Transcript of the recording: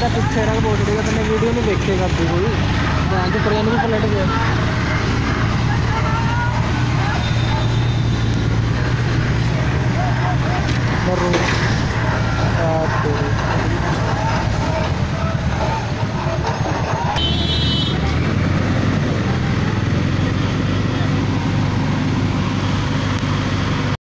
तो पिछे रख बोल देगा तो वीडियो नहीं देखेगा अभी कोई तो ट्रेन भी पलट गया। रोड